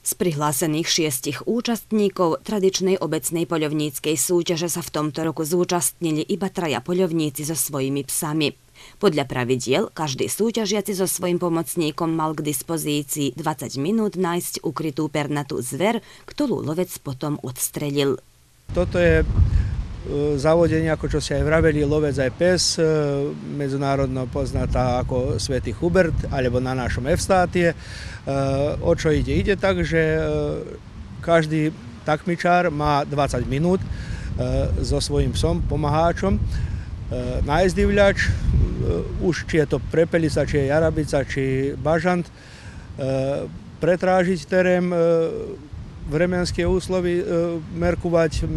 Z prihlásených 6 účastníkov tradičnej obecnej poľovníckej súťaže sa v tomto roku zúčastnili iba 3 poľovníci so svojimi psami. Podľa pravidiel, každý súťažiaci so svojím pomocníkom mal k dispozícii 20 minút nájsť ukrytú pernatú zver, ktorú lovec potom odstrelil. Toto je závodenie, ako čo si aj vraveli, lovec aj pes, medzinárodno poznatá ako Svätý Hubert, alebo na našom Evstátie. O čo ide? Ide tak, že každý takmičár má 20 minút so svojím psom, pomaháčom, nájsť divľač, už či je to prepelica, či je jarabica, či bažant, pretrážiť terén, vremenské úslovy merkovať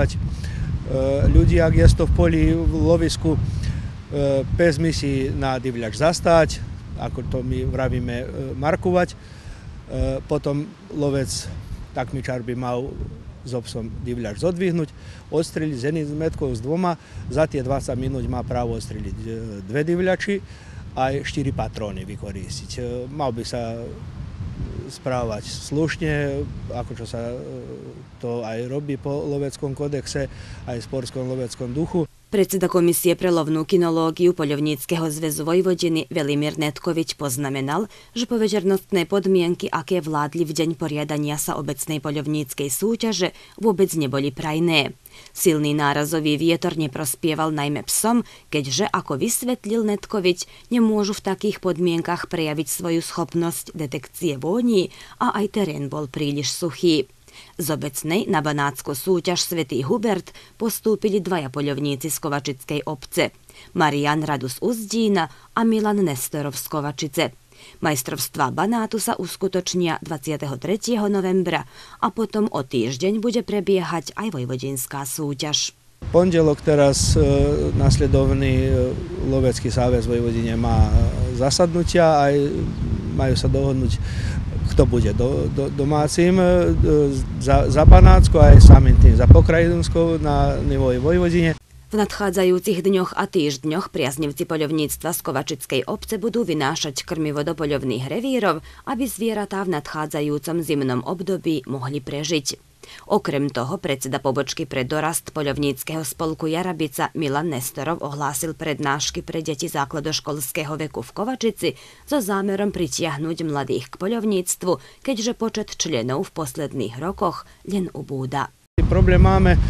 ľudí, ak je to v poli, v lovisku, pes musí na divľač zastať, ako to my vravíme, markovať. Potom lovec, takmičár by mal so psom divľač zodvihnúť, odstreliť z jedným metkom, s 2, za tie 20 minút má právo odstreliť 2 divľači a 4 patróny vykoristiť. Mal by sa správať slušne, ako čo sa to aj robí po loveckom kodexe, aj v sportskom loveckom duchu. Predseda Komisie pre lovnú kinológiu Poľovníckeho zväzu Vojvodiny Velimír Netkovič poznamenal, že povežernostné podmienky, aké vládli v deň poriadania sa obecnej poľovníckej súťaže, vôbec neboli prajné. Silný nárazový vietor neprospieval najmä psom, keďže, ako vysvetlil Netkovič, nemôžu v takých podmienkach prejaviť svoju schopnosť detekcie vôní a aj terén bol príliš suchý. Z obecnej na banátsku súťaž Svätý Hubert postúpili 2 poľovníci z Kovačickej obce, Marián Radu z Uzdína a Milan Nestorov z Kovačice. Majstrovstvá banátu sa uskutočnia 23. novembra a potom o týždeň bude prebiehať aj vojvodinská súťaž. Pondelok teraz nasledovný Lovecký záväz v Vojvodine má zasadnutia, aj majú sa dohodnúť, kto bude domácim za Banácko aj samým tým za Pokrajinskou na nivoj Vojvodine. V nadchádzajúcich dňoch a týždňoch priaznivci poľovníctva z Kovačickej obce budú vynášať krmivo do poľovných revírov, aby zvieratá v nadchádzajúcom zimnom období mohli prežiť. Okrem toho predseda pobočky pre dorast poľovníckeho spolku Jarabica Milan Nestorov ohlásil prednášky pre deti základoškolského veku v Kovačici so zámerom pritiahnuť mladých k poľovníctvu, keďže počet členov v posledných rokoch len ubúda. Problém máme,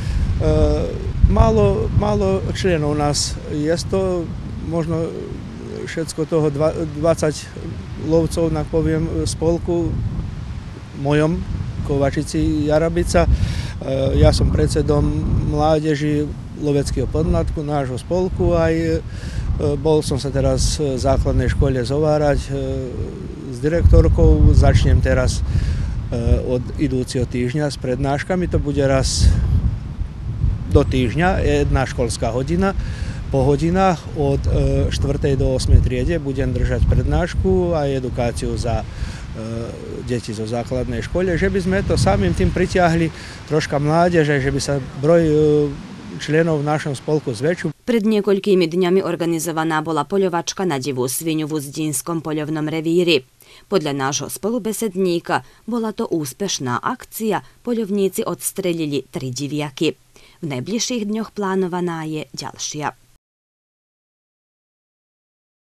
málo členov nás. Je to možno všetko toho 20 lovcov, na poviem, spolku mojom Kovačici Jarabica. Ja som predsedom mládeži loveckého podmlatku nášho spolku, aj bol som sa teraz v základnej škole zhovárať s direktorkou. Začnem teraz od idúceho týždňa s prednáškami. To bude raz do týždňa, 1 školská hodina. Po hodinách od 4. do 8. triede budem držať prednášku a edukáciu za deti zo základnej školy, že by sme to samým tým pritiahli troška mládeže, že by sa broj členov v našom spolku zväčšil. Pred niekoľkými dňami organizovaná bola poľovačka na divú sviňu v Uzdínskom poľovnom revíri. Podľa nášho spolubesedníka bola to úspešná akcia, poľovníci odstrelili 3 diviaky. V najbližších dňoch plánovaná je ďalšia.